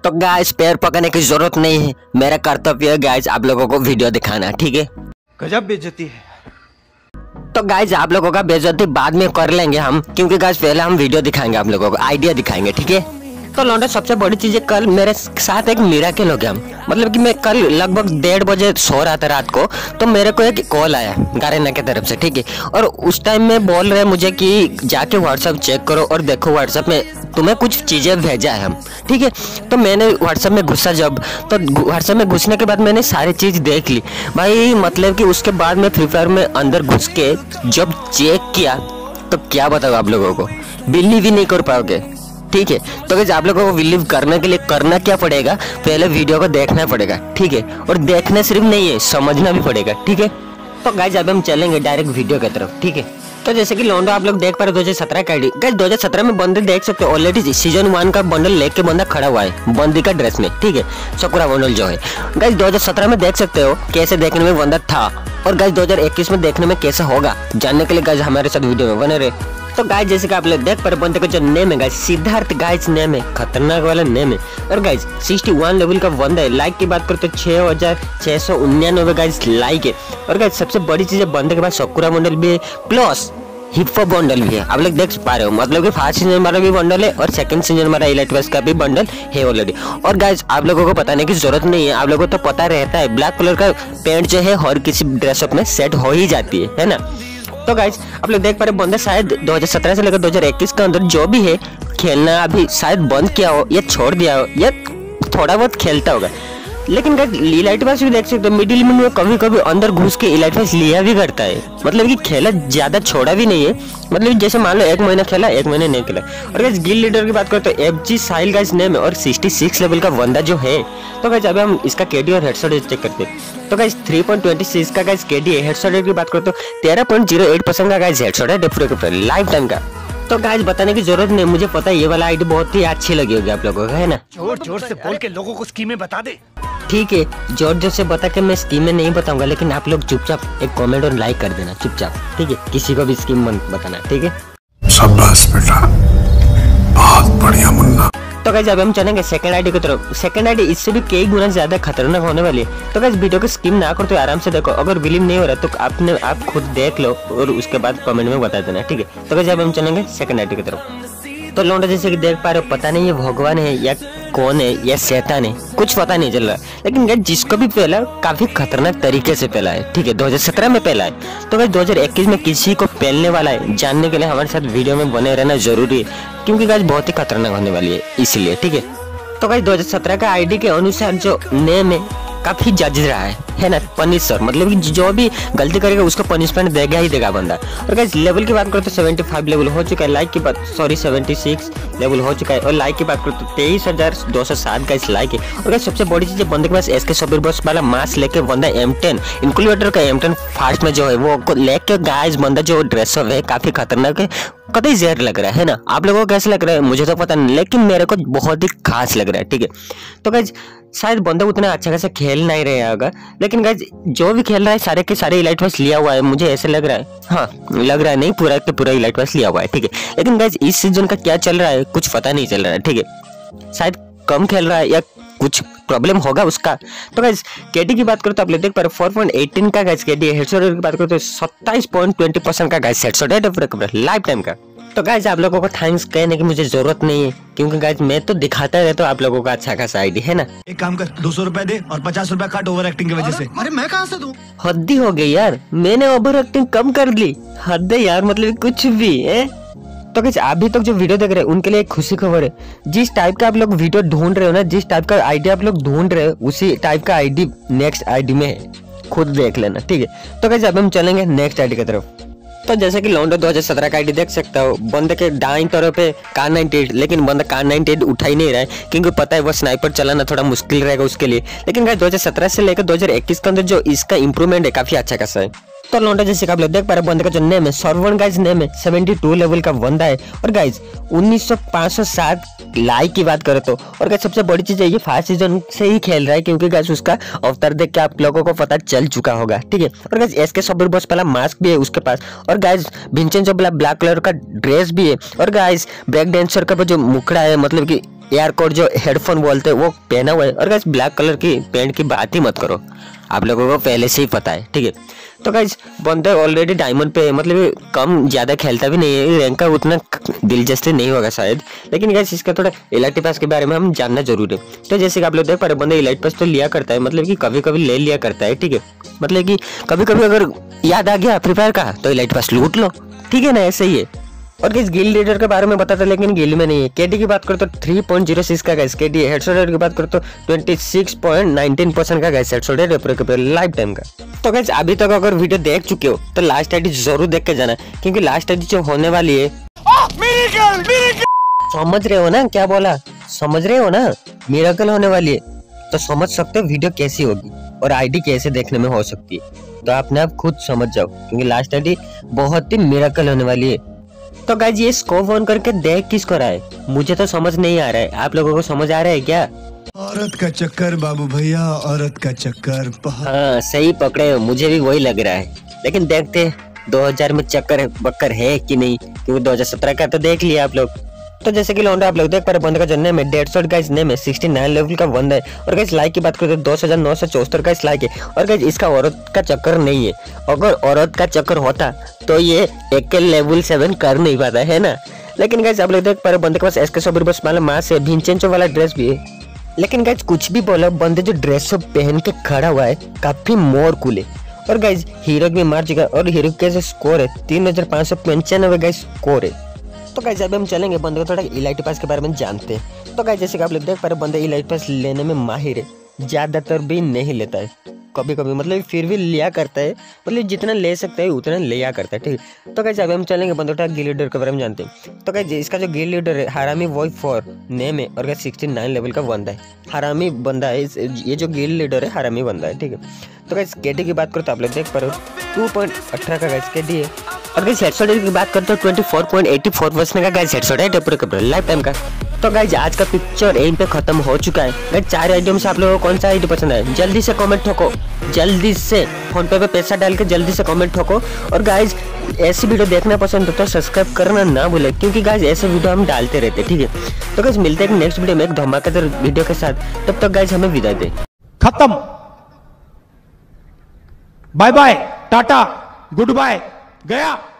तो गाइस पैर पकड़ने की जरूरत नहीं है, मेरा कर्तव्य है गाइस आप लोगों को वीडियो दिखाना, ठीक है। गजब बेइज्जती है। तो गाइस आप लोगों का बेइज्जती बाद में कर लेंगे हम, क्योंकि गाइस पहले हम वीडियो दिखाएंगे, आप लोगों को आइडिया दिखाएंगे, ठीक है। तो लौंडा सबसे बड़ी चीज है, कल मेरे साथ एक मिराकल हो गया। मतलब कि मैं कल लगभग 1:30 बजे सो रहा था रात को, तो मेरे को एक कॉल आया गारेना की तरफ से, ठीक है। और उस टाइम में बोल रहे मुझे कि जाके व्हाट्सएप चेक करो और देखो व्हाट्सएप में तुम्हें कुछ चीजें भेजा है हम, ठीक है। तो मैंने व्हाट्सएप में घुसा जब, तो व्हाट्सएप में घुसने के बाद मैंने सारी चीज देख ली भाई। मतलब कि उसके बाद मैं फ्री फायर में अंदर घुस के जब चेक किया तो क्या बताऊँ आप लोगों को, बिलीव भी नहीं कर पाओगे, ठीक है। तो गाइस आप लोगों को बिलीव करने के लिए करना क्या पड़ेगा, पहले वीडियो को देखना पड़ेगा, ठीक है। और देखना सिर्फ नहीं है, समझना भी पड़ेगा, ठीक है। तो गाइस अब हम चलेंगे डायरेक्ट वीडियो की तरफ, ठीक है। तो जैसे कि लौंडो आप लोग देख पा रहे 2017 का आईडी। गाइस 2017 में बंदे देख सकते हो, ऑलरेडी सीजन 1 का बंडल लेके बंदा खड़ा हुआ है बंदी का ड्रेस में, ठीक है। सकुरा बंडल जो है गाइस 2017 में देख सकते हो कैसे देखने में बंदा था, और गाइस 2021 में देखने में कैसा होगा जानने के लिए गाइस हमारे साथ वीडियो में बने रहे। तो गाइस जैसे कि आप लोग देख पा रहे बंदे का जो नेम है गाइस सिद्धार्थ गाइस नेम है, खतरनाक वाला नेम है। और गाइस 61 लेवल का बंदा है। लाइक की बात करते तो 6699 गाइस लाइक है। और गाइस सबसे बड़ी चीज है बंदे के पास सकुरा बंडल भी है प्लस हिप्पो बंडल भी है, आप लोग देख पा रहे हो। मतलब कि फर्स्ट सीजन वाला भी बंडल है और सेकंड सीजन वाला इलाइट वेस्ट का भी बंडल है ऑलरेडी। और गाइस आप लोगों को बताने की जरूरत नहीं है, आप लोगों को तो पता रहता है ब्लैक कलर का पैंट जो है हर किसी ड्रेसअप में सेट हो ही जाती है ना। तो गाइस आप लोग देख पा रहे बंदा शायद 2017 से लेकर 2021 के अंदर जो भी है खेलना अभी शायद बंद किया हो या छोड़ दिया हो या थोड़ा बहुत खेलता होगा। लेकिन गाइस इलाइट पास भी देख सकते हो मिडिल में कभी कभी अंदर घुस के इलाइट पास लिया भी करता है। मतलब कि खेला ज्यादा छोड़ा भी नहीं है, मतलब जैसे मान लो 1 महीना खेला 1 महीने नहीं खेला। और गाइस गिल्ड लीडर की बात करते तो FG साहिल गाइस नेम है और 66 लेवल का बंदा जो है। तो गाइस अभी हम इसका केडी और हेडशॉट चेक करते हैं। तो गाइस 3.26 का गाइस केडी है। हेडशॉट की बात करते तो 13.08% का गाइस हेडशॉट है डेफिनेटली लाइफ टाइम का। तो गाइस बताने की जरूरत नहीं, मुझे पता है ये वाला आईडी बहुत ही अच्छी लगी होगी आप लोगों को, है ना। जोर जोर से बोल के लोगों को स्कीमें बता दे। ठीक है जोर जोर से बता के मैं स्कीमें नहीं बताऊंगा, लेकिन आप लोग चुपचाप एक कमेंट और लाइक कर देना चुपचाप, ठीक है। किसी को भी स्कीम मत बताना, ठीक है। शाबाश बेटा, बहुत बढ़िया मुन्ना। तो गाइस अब हम चलेंगे सेकंड आईडी की तरफ। सेकंड आईडी इससे भी कई गुना ज्यादा खतरनाक होने वाली है। तो गाइस वीडियो को स्किप ना करो, तो आराम से देखो। अगर बिलीव नहीं हो रहा तो आप खुद देख लो और उसके बाद कमेंट में बता देना, ठीक है। तो गाइस अब हम चलेंगे सेकंड आईडी की तरफ। तो लौंडा जैसे कि देख पा रहे हो पता नहीं ये भगवान है या कौन है या शैतान है, कुछ पता नहीं चल रहा। लेकिन गाइस जिसको भी पहला काफी खतरनाक तरीके से पहला है, ठीक है। 2017 में पहला है। तो गाइस 2021 में किसी को पहलने वाला है जानने के लिए हमारे साथ वीडियो में बने रहना जरूरी है, क्योंकि गाइस बहुत ही खतरनाक होने वाली है इसलिए, ठीक है। तो गाइस 2017 का आईडी के अनुसार जो नेम है काफी जज रहा है ना, पनिशर। मतलब कि जो भी गलती करेगा उसको पनिशमेंट देगा ही देगा बंदा। और गाइस लेवल की बात करो तो 75 लेवल हो चुका है। लाइक की बात 76 लेवल हो चुका है। और लाइक की बात करो तो 23,207 गाइस लाइक है। और गाइस सबसे बड़ी चीज है बंदे के पास SK सबीर बॉस वाला मास्क लेके बंदा M10 इंक्यूबेटर का M10 फास्ट में जो है वो लेके गाइस बंदा जो ड्रेस है काफी खतरनाक है, कतई जहर लग रहा है ना। आप लोगों को कैसा लग रहा है मुझे तो पता नहीं, लेकिन मेरे को बहुत ही खास लग रहा है, ठीक है। तो गाइस शायद बंदा उतना अच्छा खासा खेल नहीं रहा होगा, लेकिन गाइस जो भी खेल रहा है सारे के सारे इलाइट पास लिया हुआ है, मुझे ऐसे लग रहा है। हाँ लग रहा है, नहीं पूरा के पूरा इलाइट पास लिया हुआ है, ठीक है। लेकिन गाइस इस सीजन का क्या चल रहा है कुछ पता नहीं चल रहा है, ठीक है। शायद कम खेल रहा है या कुछ प्रॉब्लम होगा उसका। तो गाइस केडी की बात करो तो आप लोग देख पा रहे 4.18 का गाइस केडी है। हेडशॉट की बात करो तो 27.20% का गाइस हेडशॉट है लाइफ टाइम का। तो गाइस आप लोगों को थैंक्स कहने की मुझे जरूरत नहीं है, क्योंकि गाइस मैं तो दिखाता रहता हूँ आप लोगों का अच्छा खासा आईडी, है ना। एक काम कर 200 रुपए दे और 50 रुपए काट ओवर एक्टिंग की वजह से। अरे मैं कहाँ से दूं? हद्दी हो गई यार, मैंने ओवर एक्टिंग कम कर ली, हद है यार, मतलब कुछ भी है। तो गाइस अभी तक जो वीडियो देख रहे हैं उनके लिए एक खुशी खबर है। जिस टाइप का आप लोग वीडियो ढूंढ रहे हो ना, जिस टाइप का आईडी आप लोग ढूंढ रहे हो उसी टाइप का आईडी नेक्स्ट आईडी में है, खुद देख लेना, ठीक है। तो गाइस अब हम चलेंगे नेक्स्ट आईडी की तरफ। तो जैसे कि लौंडो 2017 का आईडी देख सकता हो, बंदे के दाईं तरफ पे कार 98, लेकिन बंदा कार 98 उठा ही नहीं रहा है, क्योंकि पता है वो स्नाइपर चलाना थोड़ा मुश्किल रहेगा उसके लिए। लेकिन गाइस 2017 से लेकर 2021 के अंदर जो इसका इंप्रूवमेंट है काफी अच्छा खासा है। तो लौंडा जैसे आप लोग देख पा रहे बंदे का जो नेम है सरवन गाइस नेम है, 72 लेवल का बंदा है। और गाइस 19,507 लाइक की बात करें तो, और गाइस सबसे बड़ी चीज है ये फर्स्ट सीजन से ही खेल रहा है, क्योंकि गाइस उसका अवतार देख के आप लोगों को पता चल चुका होगा, ठीक है। और गाइस SK सबीर बॉस वाला मास्क भी है उसके पास। और गाइस विंचेंजो ब्लैक कलर का ड्रेस भी है। और गाइस ब्रेक डांसर का जो मुखड़ा है, मतलब कि एयरकोड जो हेडफोन बोलते हैं वो पहना हुआ है। और गाइस ब्लैक कलर की पैंट की बात ही मत करो, आप लोगों को पहले से ही पता है, ठीक है। तो गाइस बंदा ऑलरेडी डायमंड पे, मतलब कम ज़्यादा खेलता भी नहीं है, रैंक का उतना दिलचस्पी नहीं होगा शायद, लेकिन गाइस इसका थोड़ा इलाइट पास के बारे में हम जानना जरूरी है। तो जैसे कि आप लोग देख पा रहे, बंदा इलाइट पास तो लिया करता है, मतलब कि कभी कभी ले लिया करता है, ठीक है। मतलब कि कभी कभी अगर याद आ गया फ्री फायर का तो इलाइट पास लूट लो, ठीक है ना, ऐसे ही है। और इस गिल्ड लीडर के बारे में बताता, लेकिन गिल्ड में नहीं है। केडी की बात करो तो 3.06 का गाइस केडी है। हेडशॉट रेट की बात करो तो 26.19% का guys headshot rate life time का। तो गाइस अभी तक अगर वीडियो देख चुके हो तो लास्ट आईडी जरूर देख के जाना, क्योंकि लास्ट आईडी जो होने वाली है, समझ रहे हो ना क्या बोला, समझ रहे हो ना, मिरेकल होने वाली है। तो समझ सकते हो वीडियो कैसी होगी और आईडी कैसे देखने में हो सकती है। तो आपने आप खुद समझ जाओ, क्योंकि लास्ट आईडी बहुत ही मिरेकल होने वाली है। तो गाइस ये स्कोप ऑन करके देख किसको रहा है, मुझे तो समझ नहीं आ रहा है, आप लोगों को समझ आ रहा है क्या? औरत का चक्कर बाबू भैया, औरत का चक्कर। हाँ सही पकड़े हो, मुझे भी वही लग रहा है, लेकिन देखते 2000 में चक्कर बक्कर है कि नहीं, क्योंकि 2017 का तो देख लिया आप लोग। तो जैसे कि लौंडा आप लोग देख पा रहे, बंदे का जो नेम है 150 गाइस नेम है, 69 लेवल का बंदा है। और गाइस लाइक की बात करें तो 2974 गाइस लाइक है। और गाइस इसका औरत का चक्कर नहीं है, अगर औरत का चक्कर होता तो ये एक लेवल 7 कर नहीं पाता है ना। लेकिन गाइस आप लोग देख पा रहे, बंदे के पास एसके सोबर बस वाला मास है, विंचेंचो वाला ड्रेस भी है। लेकिन गाइस कुछ भी बोलो, बंदे जो ड्रेस सब पहन के खड़ा हुआ है काफी मोर कूल है। और गाइस हीरो भी मार चुका है, और हीरो का जो स्कोर है 3595 गाइस स्कोर है। तो गाइस अभी हम चलेंगे बंदे को थोड़ा इलाइट पास के बारे में जानते हैं। तो गाइस जैसे कि आप लोग देख पा रहे, बंदे इलाइट पास लेने में माहिर है, ज्यादातर भी नहीं लेता है, कभी कभी मतलब फिर भी लिया करता है, मतलब जितना ले सकता है उतना लिया करता है, ठीक है। तो गाइस अभी हम चलेंगे बंदे को गिल्ड लीडर के बारे में जानते हैं। तो गाइस इसका जो गिल्ड लीडर है हरामी वॉइस 4 नेम है, और गाइस 69 लेवल का बंदा है, हरामी बंदा है। ये जो गिल्ड लीडर है हरामी बंदा है, ठीक है। तो गाइस केडी की बात करो तो आप लोग देख पा रहे हो 2.18 का गाइस केडी है। और गाइस हेडशॉट की बात करते हो 24.84% का गाइस हेडशॉट है पूरे लाइफ टाइम का। तो गाइस आज का पिक्चर यहीं पे खत्म हो चुका है। गाइस 4 आइटम से आप लोगों को कौन सा आइटम पसंद है, जल्दी से कमेंट ठोको, जल्दी से फोन पे पैसा डाल के जल्दी से कमेंट ठोको। और गाइस ऐसी वीडियो देखना पसंद हो तो सब्सक्राइब करना ना भूले, क्योंकि गाइस ऐसे वीडियो हम डालते रहते, ठीक है। तो गाइस मिलते हैं नेक्स्ट वीडियो में एक धमाकेदार वीडियो के साथ, तब तक गाइस हमें विदाई दे। खत्म, बाय बाय, टाटा, गुड बाय, गया।